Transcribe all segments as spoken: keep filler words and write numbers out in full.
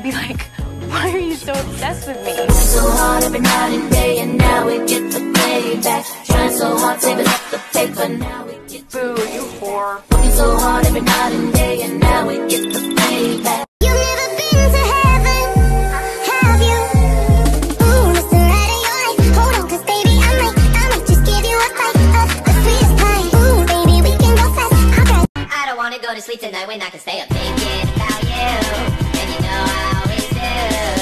I'd be like, why are you so obsessed with me? Trying so hard every night and day, and now we get the payback. Trying so hard saving up the paper, now we get Boo, you whore. working so hard every night and day, and now we get the payback. You've never been to heaven, have you? Ooh, listen right in your life. Hold on, cause baby, I might, I might just give you a bite of the sweetest pie. Ooh, baby, we can go fast. I'll drive. I don't wanna go to sleep tonight when I can stay up thinking about you. And you know I always do.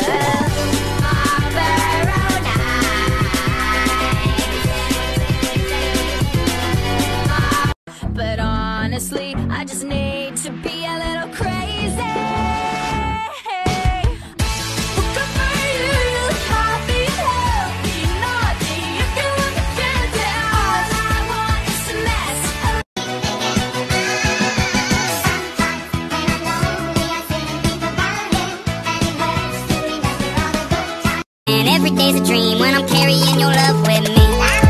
Tomorrow night. But honestly, I just need to be a little crazy. What good for you? You happy, healthy, naughty. If you want to get it, all I want is some mess. And every day's a dream when I'm carrying your love with me.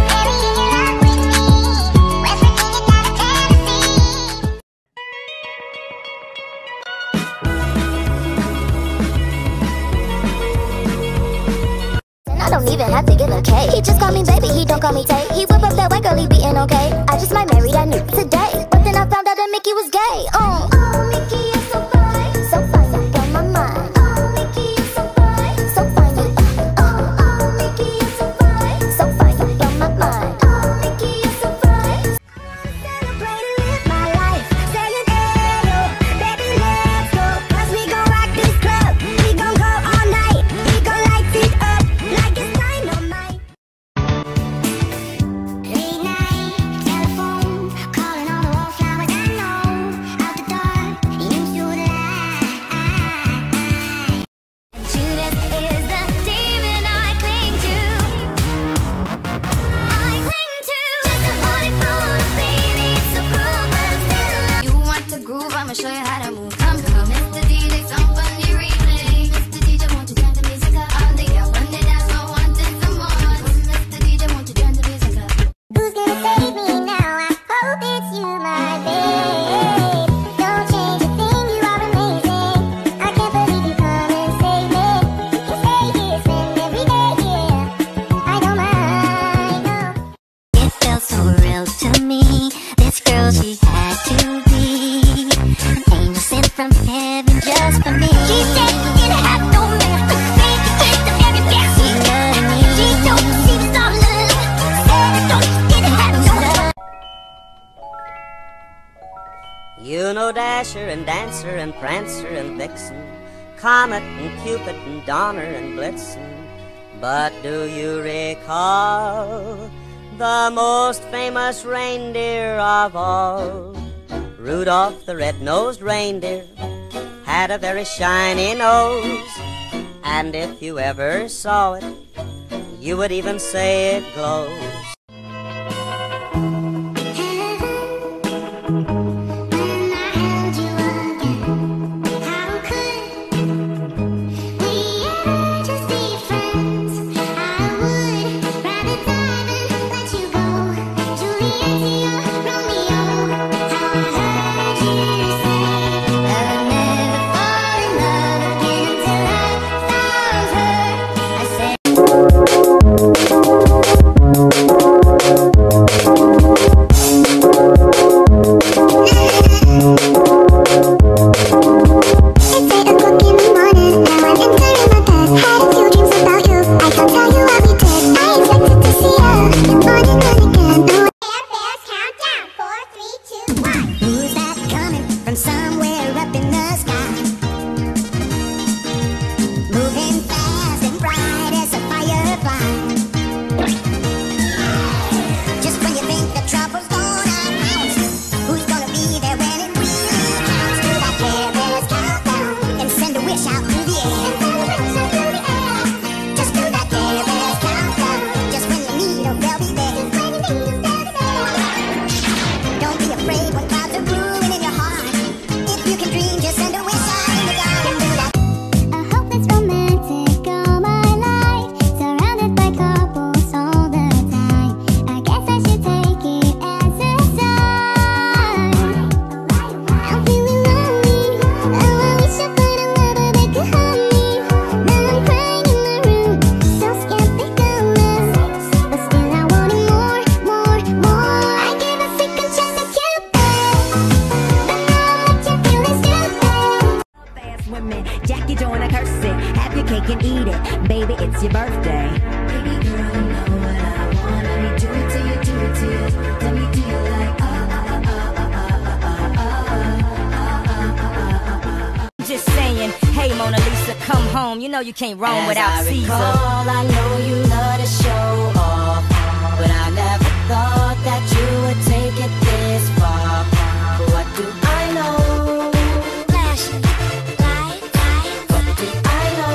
I don't even have to give a K. He just call me baby, he don't call me Tay. He whip up that white girl, he beating okay. I just might marry that new today. But then I found out that Mickey was gay. Uh. Oh, Mickey, you're so fine. So fine, you blow my mind. Oh, Mickey, you're so fine. So fine, you. Uh, uh, oh, Mickey, you're so fine. So fine, you blow my mind. Oh, Mickey, you're so fine. Celebrate and live my life. Saying, hey, yo, baby, let's go. 'Cause we gon' rock this club. We gon' go all night. We gon' light it up like it's dynamite. Late night, telephone, calling all the wallflowers I know. Out the dark, into the light. Judas is the demon I cling to. I cling to. Just a honey fool, baby, it's so cruel, but I'm still in love. You want to groove? I'ma show you how to move. Come, come, Mister D J, somebody replay. Mister D J, won't you turn the music up? I'm the girl when they dance, no wanting someone. Mister D J, won't you turn the music up? Who's gonna save me now? I hope it's you, my babe. Don't change a thing, you are amazing. I can't believe you come and save me. You can stay here, spend every day here. I don't mind, no. It felt so real to me. This girl, she had to be an angel sent from heaven just for me. She said you didn't have no man. Baby, it's the very best. She loved me. She told me she was all love. Said I don't, didn't have no love. You know Dasher and Dancer and Prancer and Vixen, Comet and Cupid and Donner and Blitzen. But do you recall the most famous reindeer of all? Rudolph the red-nosed reindeer had a very shiny nose, and if you ever saw it, you would even say it glows. When I held you again, how could we ever just be friends? I would rather die than let you go. Juliet to your Romeo, how I heard you say I'll never fall in love again until I found her. I said it's your birthday. Baby girl, you know what I want. Let me do it till you do it till you. Let me do you like ah ah ah ah ah ah ah ah ah. Just saying, hey Mona Lisa, come home. You know you can't roam without As I Caesar. recall, I know you love to show off, but I never thought that you would take it this far. What do I know? Flash, light, light. What do I know?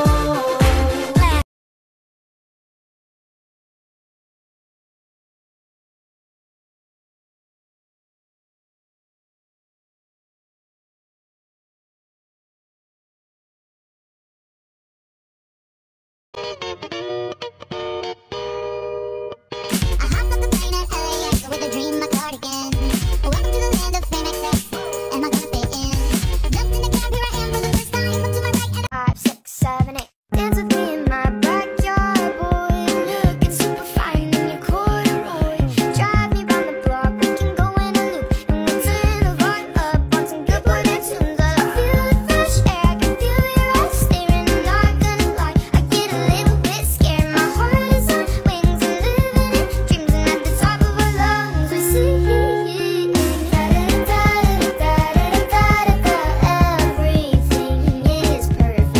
I hopped off the plane at L A X with a dream, my cardigan. Welcome to the land of fame excess. Am I gonna fit in? Jumped in the cab, here I am for the first time. Look to my right and five, six, seven, eight. Dance with me in my backyard, boy. Looking super fine in your corduroy. Drive me round the block, we can go in a loop. And we'll turn the vibe up on some good boy dance tunes. I feel the fresh air, I can feel your eyes staring. I'm not gonna lie, I get a little bit scared. My heart is on wings and living in dreams. And at the top of our lungs we sing. Everything is perfect.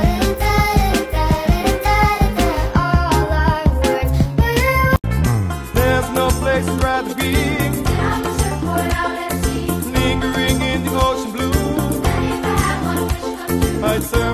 All our words were There's no place I'd rather be. Lingering in the ocean blue. I'd